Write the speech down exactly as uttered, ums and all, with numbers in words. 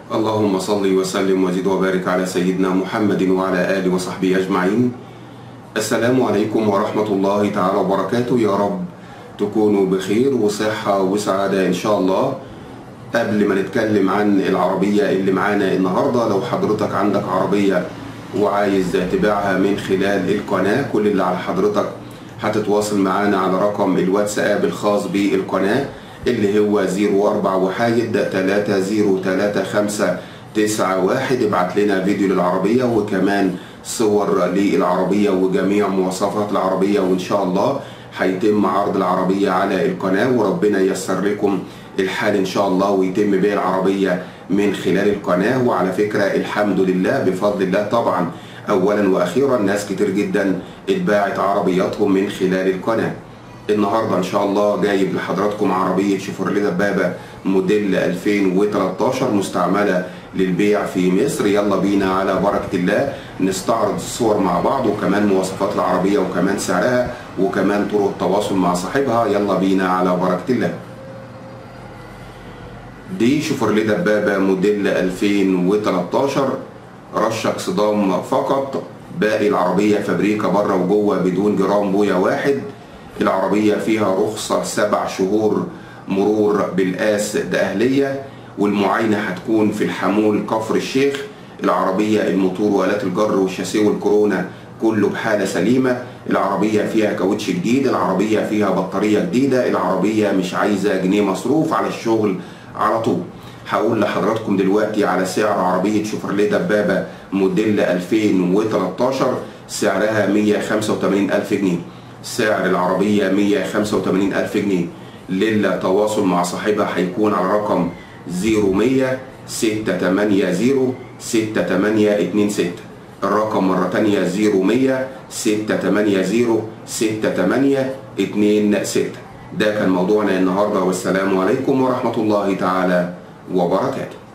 اللهم صل وسلم وزد وبارك على سيدنا محمد وعلى آله وصحبه أجمعين. السلام عليكم ورحمة الله تعالى وبركاته. يا رب تكونوا بخير وصحة وسعادة إن شاء الله. قبل ما نتكلم عن العربية اللي معانا النهاردة، لو حضرتك عندك عربية وعايز تبيعها من خلال القناة، كل اللي على حضرتك هتتواصل معانا على رقم الواتساب الخاص بالقناة اللي هو صفر أربعة وحايد تلاتة صفر تلاتة خمسة تسعة واحد. ابعت لنا فيديو للعربية وكمان صور للعربية وجميع مواصفات العربية، وإن شاء الله هيتم عرض العربية على القناة وربنا ييسر لكم الحال إن شاء الله ويتم بيع العربية من خلال القناة. وعلى فكرة الحمد لله بفضل الله طبعا أولا وأخيرا ناس كتير جدا اتباعت عربياتهم من خلال القناة. النهارده ان شاء الله جايب لحضراتكم عربيه شيفروليه دبابه موديل ألفين وتلتاشر مستعمله للبيع في مصر. يلا بينا على بركه الله نستعرض الصور مع بعض وكمان مواصفات العربيه وكمان سعرها وكمان طرق التواصل مع صاحبها. يلا بينا على بركه الله. دي شيفروليه دبابه موديل ألفين وتلتاشر، رشق صدام فقط، باقي العربيه فابريكا بره وجوه بدون جرام بويا واحد. العربية فيها رخصة سبع شهور مرور بالقاس دقهلية، والمعاينة هتكون في الحمول كفر الشيخ. العربية الموتور وآلات الجر والشاسيه والكورونا كله بحالة سليمة. العربية فيها كاوتش جديد، العربية فيها بطارية جديدة، العربية مش عايزة جنيه مصروف على الشغل على طول. هقول لحضراتكم دلوقتي على سعر عربية شيفروليه دبابة موديل ألفين وتلتاشر، سعرها مية وخمسة وتمانين ألف جنيه. سعر العربية مية وخمسة وتمانين ألف جنيه. للتواصل مع صاحبها هيكون على رقم صفر مية ستة تمانية صفر ستة تمانية اتنين ستة. الرقم مرة تانية صفر مية ستة تمانية صفر ستة تمانية اتنين ستة. ده كان موضوعنا النهارده، والسلام عليكم ورحمة الله تعالى وبركاته.